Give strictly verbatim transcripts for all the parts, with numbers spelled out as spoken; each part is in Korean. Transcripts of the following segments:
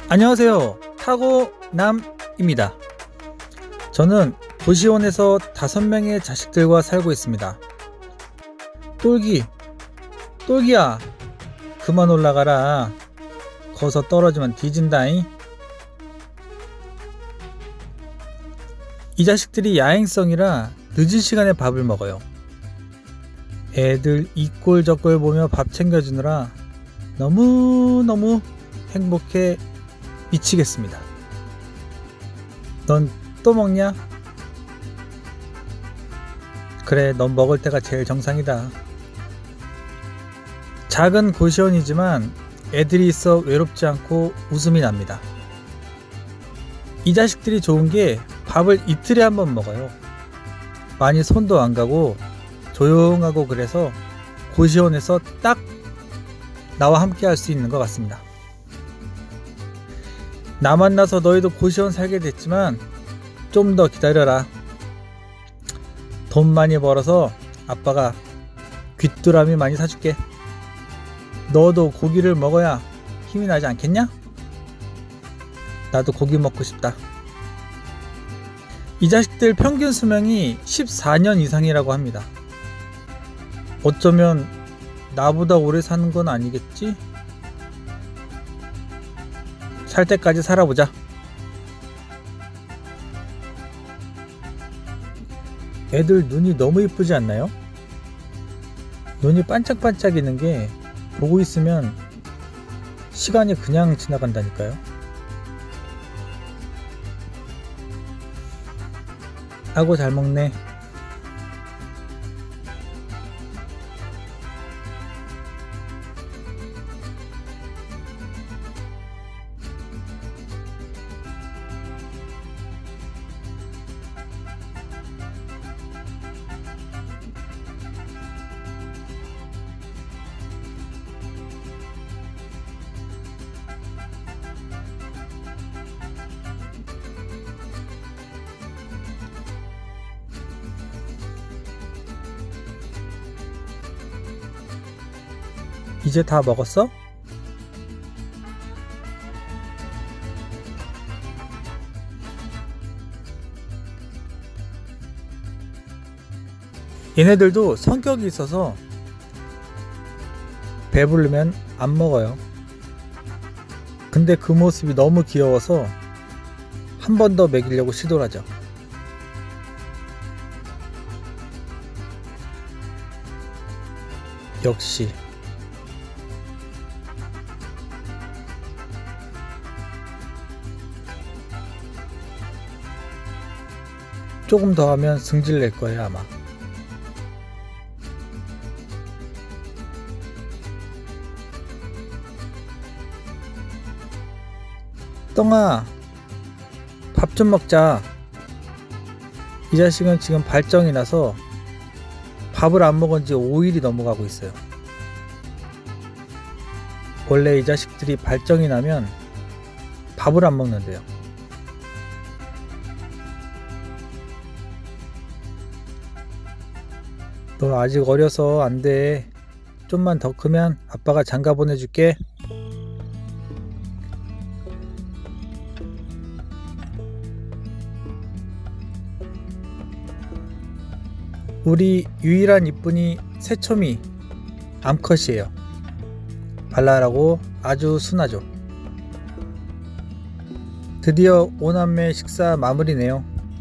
안녕하세요. 타고남입니다. 저는 고시원에서 다섯 명의 자식들과 살고 있습니다. 똘기, 똘기야, 그만 올라가라. 거기서 떨어지면 뒤진다잉. 이 자식들이 야행성이라 늦은 시간에 밥을 먹어요. 애들 이 꼴 저 꼴 보며 밥 챙겨주느라 너무너무 행복해 미치겠습니다. 넌 또 먹냐? 그래, 넌 먹을 때가 제일 정상이다. 작은 고시원이지만 애들이 있어 외롭지 않고 웃음이 납니다. 이 자식들이 좋은 게 밥을 이틀에 한 번 먹어요. 많이 손도 안 가고 조용하고, 그래서 고시원에서 딱 나와 함께 할 수 있는 것 같습니다. 나 만나서 너희도 고시원 살게 됐지만 좀 더 기다려라. 돈 많이 벌어서 아빠가 귀뚜라미 많이 사줄게. 너도 고기를 먹어야 힘이 나지 않겠냐? 나도 고기 먹고 싶다. 이 자식들 평균 수명이 십사 년 이상이라고 합니다. 어쩌면 나보다 오래 사는 건 아니겠지? 살 때까지 살아보자. 애들 눈이 너무 이쁘지 않나요? 눈이 반짝반짝이는 게 보고 있으면 시간이 그냥 지나간다니까요. 아고 잘 먹네. 이제 다 먹었어? 얘네들도 성격이 있어서 배부르면 안 먹어요. 근데 그 모습이 너무 귀여워서 한 번 더 먹이려고 시도를 하죠. 역시 조금 더 하면 승질 낼 거예요, 아마. 똥아, 밥 좀 먹자. 이 자식은 지금 발정이 나서 밥을 안 먹은 지 오 일이 넘어가고 있어요. 원래 이 자식들이 발정이 나면 밥을 안 먹는데요. 너 아직 어려서 안 돼. 좀만 더 크면 아빠가 장가 보내줄게. 우리 유일한 이쁜이 새초미 암컷이에요. 발랄하고 아주 순하죠. 드디어 오남매 식사 마무리네요.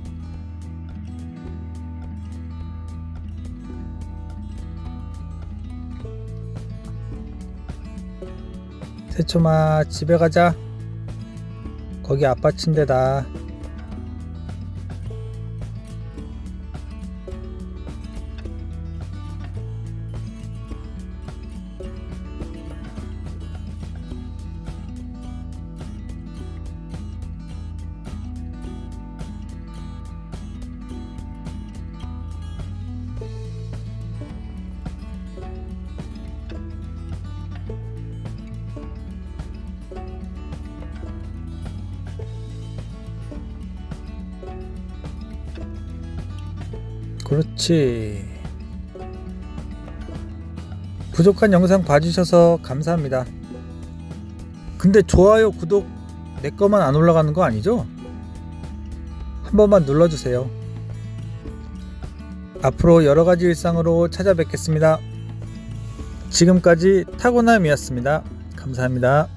새초마, 집에 가자. 거기 아빠 침대다. 그렇지. 부족한 영상 봐주셔서 감사합니다. 근데 좋아요, 구독 내 거만 안 올라가는 거 아니죠? 한 번만 눌러주세요. 앞으로 여러가지 일상으로 찾아뵙겠습니다. 지금까지 타고남이었습니다. 감사합니다.